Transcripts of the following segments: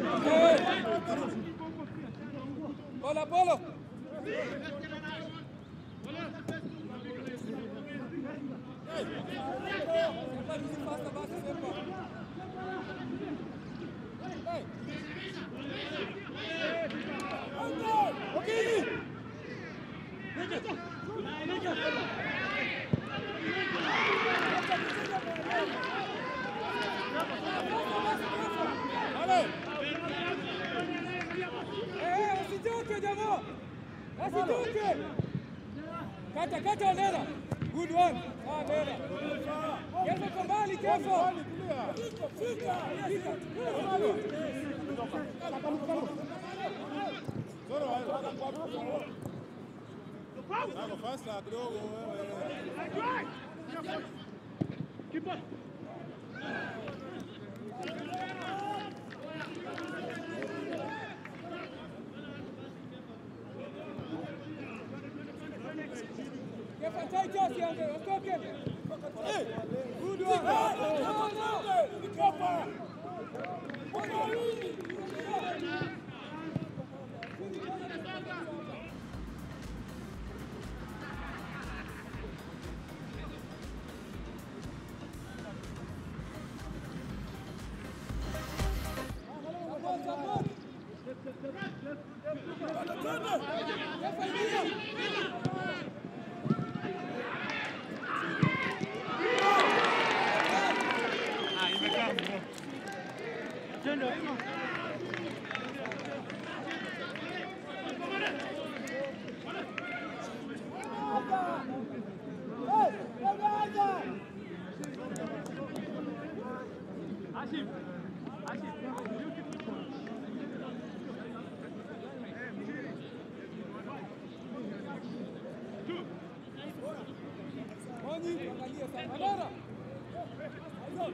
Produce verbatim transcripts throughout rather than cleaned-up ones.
Bola, bola. Kata, kata, Nera. Good one. Ah, Nera. Kefa kombali, kefa. Fika, fika. Zoro, hapo fasta kidogo wewe. Kipa. Kepa tight off yange, utoke. Eh, good one. No, no. Kepa. Ashim, Ashim, Moni, angalia sana. Bora. Ayo.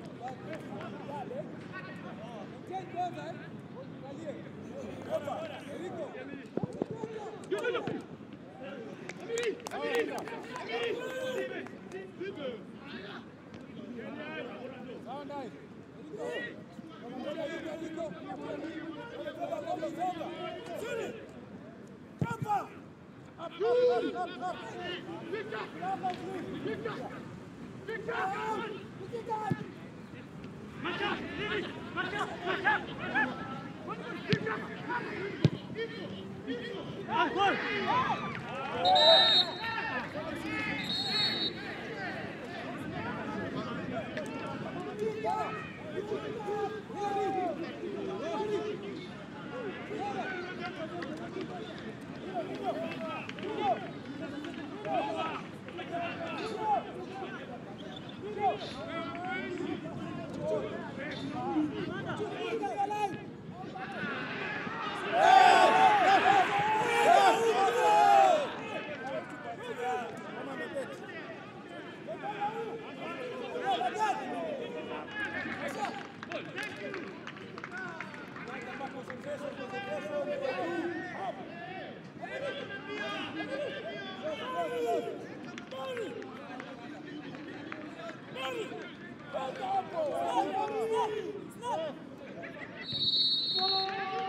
Mteni kwanza eh. Angalie. Hapa. Eriko. Amiri. Amiri. Amiri. Sawa ndai. Eriko. Eriko. Chini. Kapa. Up, up, up, up, up. Victor! Victor! Victor! Victor! Marcha! Marcha! Marcha! Victor! Ah, gol! Stop!